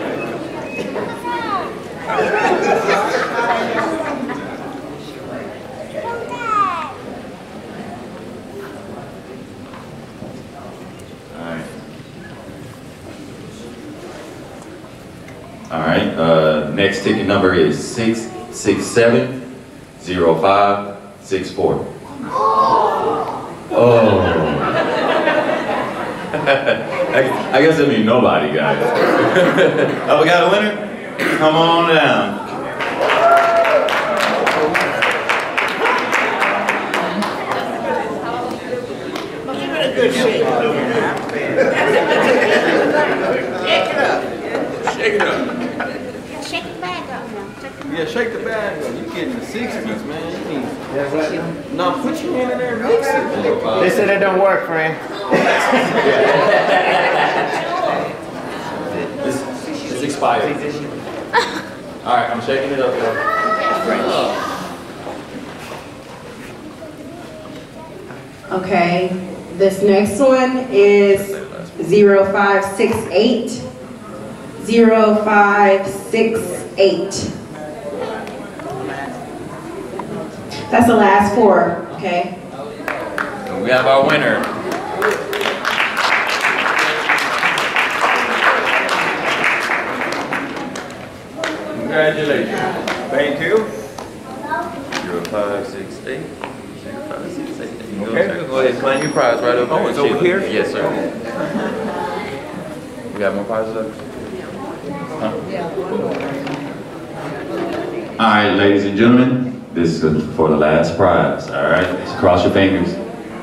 All right, uh, next ticket number is six six seven zero five six four. Oh. I, I guess that means nobody, guys. Oh, we got a winner? Come on down. Give it a good shake. Shake it up. Shake it up. Shake the bag up now. Yeah, shake the bag up. You getting the sixties, man. You need. No, put your hand in there and mix it. They said it don't work, friend. It's, it's expired. All right, I'm shaking it up, though. Okay, this next one is zero five six eight. zero five six eight. That's the last four, okay? We have our winner. Congratulations. Thank you. Zero five six eight. Zero five six eight. Okay. Go ahead and claim your prize right over Oh, there. it's over here? Yes, sir. We got more prizes up? Huh? All right, ladies and gentlemen, this is for the last prize. All right, just cross your fingers.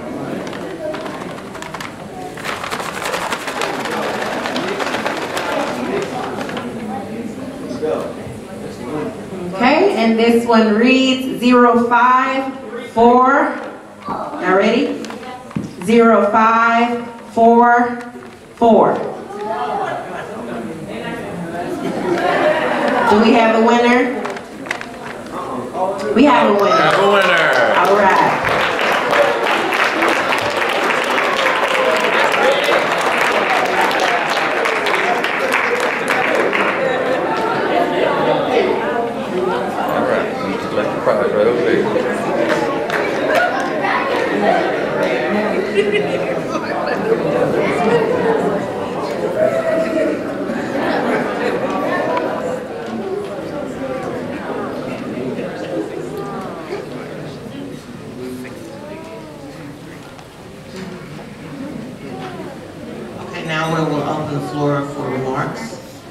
Okay, and this one reads zero five four. Now ready? zero five four four. Do we have a winner? We have a winner. Have a winner. All right. All right. Just collect the prize right over there. Okay, now we will open the floor for remarks.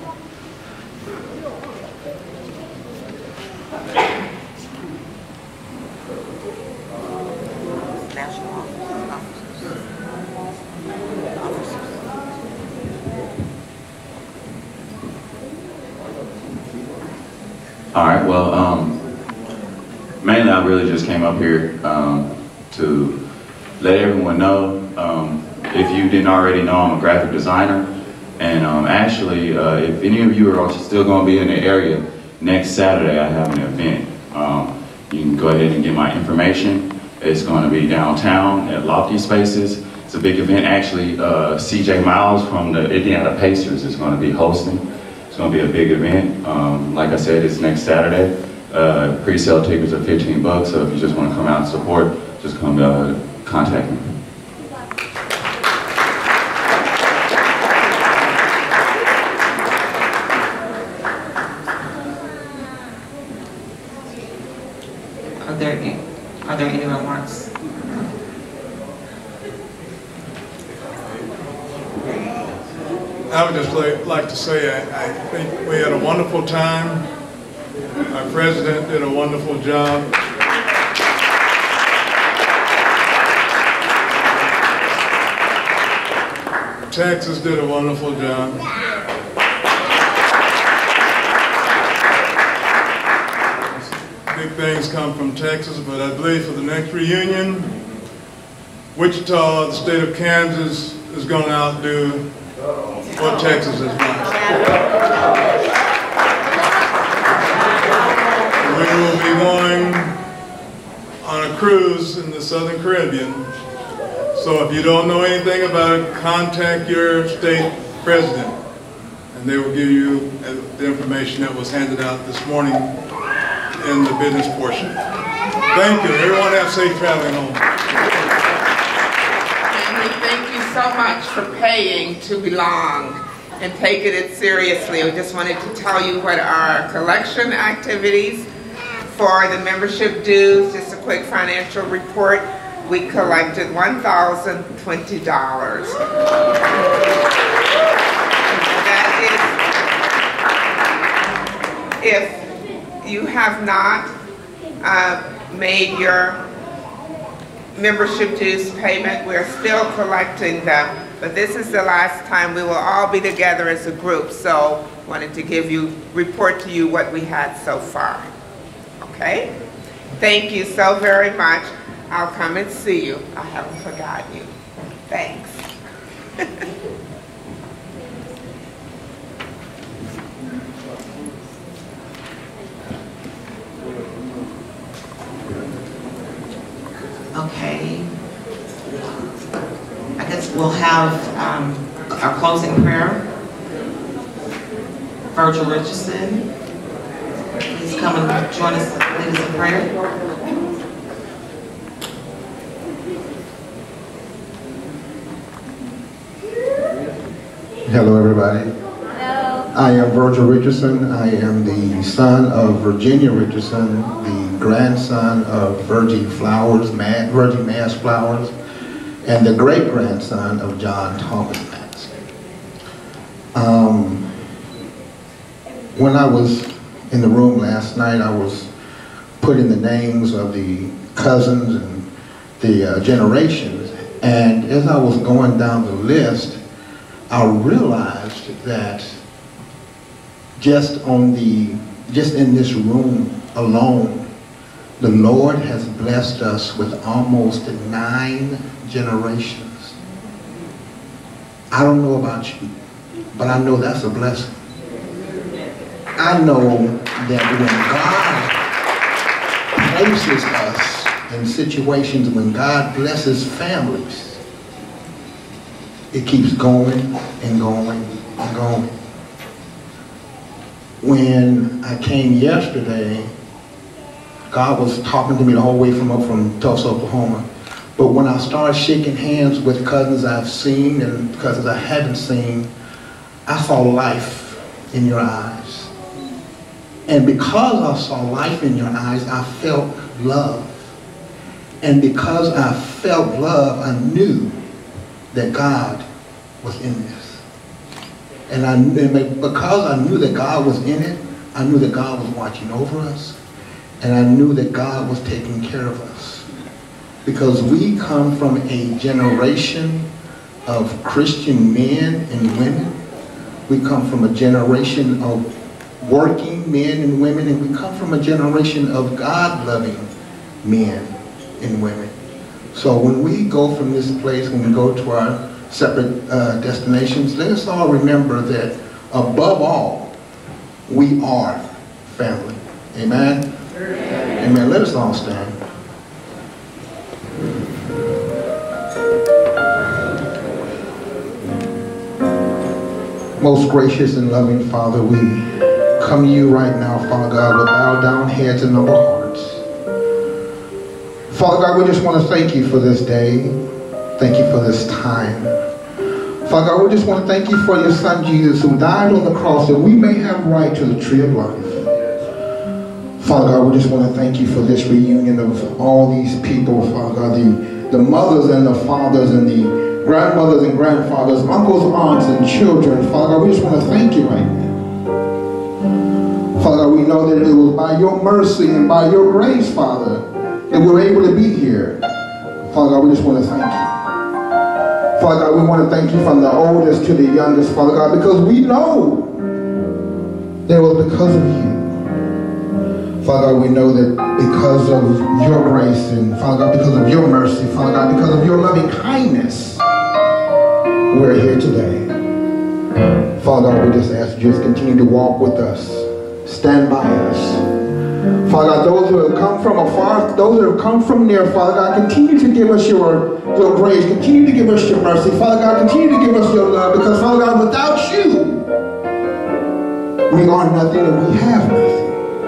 All right, well, um, mainly I really just came up here um, to let everyone know, um, if you didn't already know, I'm a graphic designer. And um, actually, uh, if any of you are still going to be in the area, next Saturday I have an event. Um, you can go ahead and get my information. It's going to be downtown at Lofty Spaces. It's a big event. Actually, uh, C J Miles from the Indiana Pacers is going to be hosting. It's going to be a big event. Um, like I said, it's next Saturday. Uh, pre-sale tickets are fifteen bucks, so if you just want to come out and support, just come uh, contact me. Are there any, are there any remarks? I would just like, like to say I, I think we had a wonderful time. Our president did a wonderful job. Texas did a wonderful job. Big things come from Texas, but I believe for the next reunion, Wichita, the state of Kansas, is going to outdo what Texas has done. will be going on a cruise in the Southern Caribbean. So if you don't know anything about it, contact your state president, and they will give you the information that was handed out this morning in the business portion. Thank you. Everyone have safe traveling home. And we thank you so much for paying to belong and taking it seriously. We just wanted to tell you what our collection activities for the membership dues, just a quick financial report. We collected one thousand twenty dollars. That is, if you have not uh, made your membership dues payment, we're still collecting them, but this is the last time we will all be together as a group, so wanted to give you, report to you what we had so far. Okay? Thank you so very much. I'll come and see you. I haven't forgotten you. Thanks. Okay. I guess we'll have um, our closing prayer. Virgil Richardson, please come and join us, lead us in prayer. Hello, everybody. Hello. I am Virgil Richardson. I am the son of Virginia Richardson, the grandson of Virgie Flowers, Ma Virgie Mass Flowers, and the great-grandson of John Thomas Mass. Um, when I was in the room last night, I was putting the names of the cousins and the uh, generations, and as I was going down the list, I realized that just on the, just in this room alone, the Lord has blessed us with almost nine generations. I don't know about you, but I know that's a blessing. I know that when God places us in situations, when God blesses families, it keeps going and going and going. When I came yesterday, God was talking to me the whole way from up from Tulsa, Oklahoma. But when I started shaking hands with cousins I've seen and cousins I haven't seen, I saw life in your eyes. And because I saw life in your eyes, I felt love. And because I felt love, I knew that God was in this. And, I, and because I knew that God was in it, I knew that God was watching over us, and I knew that God was taking care of us. Because we come from a generation of Christian men and women. We come from a generation of working men and women, and we come from a generation of God-loving men and women. So when we go from this place, when we go to our separate uh, destinations, let us all remember that above all, we are family. Amen? Amen. Amen. Let us all stand. Most gracious and loving Father, we come to you right now, Father God, with bowed down heads and humble hearts. Father God, we just want to thank you for this day. Thank you for this time. Father God, we just want to thank you for your son Jesus, who died on the cross that we may have right to the tree of life. Father God, we just want to thank you for this reunion of all these people, Father God, the, the mothers and the fathers and the grandmothers and grandfathers, uncles, aunts, and children. Father God, we just want to thank you right now. Father God, we know that it was by your mercy and by your grace, Father, that we're able to be here. Father God, we just want to thank you. Father God, we want to thank you from the oldest to the youngest, Father God, because we know that it was because of you. Father God, we know that because of your grace and, Father God, because of your mercy, Father God, because of your loving kindness, we're here today. Father God, we just ask you to just continue to walk with us, stand by us. Father God, those who have come from afar, those who have come from near, Father God, continue to give us your, your grace. Continue to give us your mercy. Father God, continue to give us your love. Because, Father God, without you, we are nothing and we have nothing.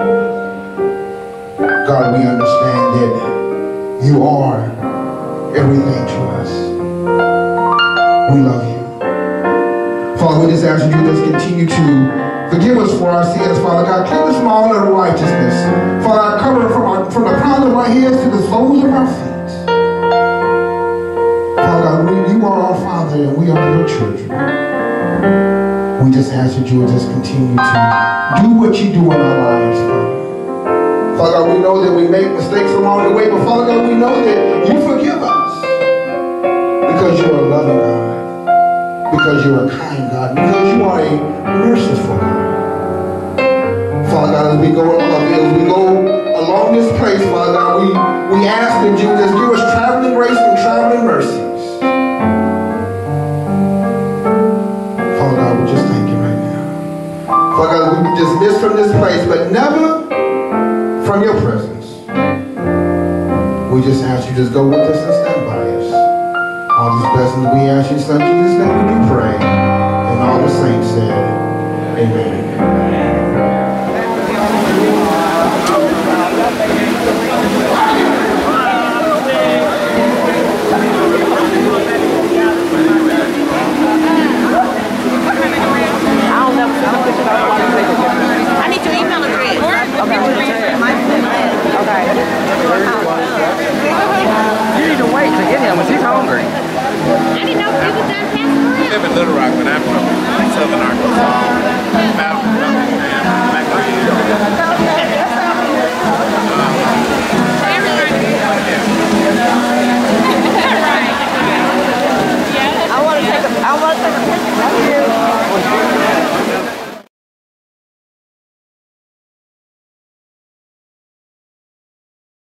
God, we understand that you are everything to us. We love you. Father, we just ask you to just continue to forgive us for our sins, Father God. Cleanse us from all unrighteousness. Father God, cover us from, our, from the crown of our heads to the soles of our feet. Father God, we, you are our Father and we are your children. We just ask that you would just continue to do what you do in our lives, Father. Father God, we know that we make mistakes along the way, but Father God, we know that you forgive us because you are a loving God, because you are a kind God, because you are a merciful God. Father God, as we go along, as we go along this place, Father God, we, we ask that you just give us traveling grace and traveling mercies. Father God, we just thank you right now. Father God, we be dismissed from this place, but never from your presence. We just ask you just go with us and stand by us. All these blessings we ask you, Son Jesus' name we do.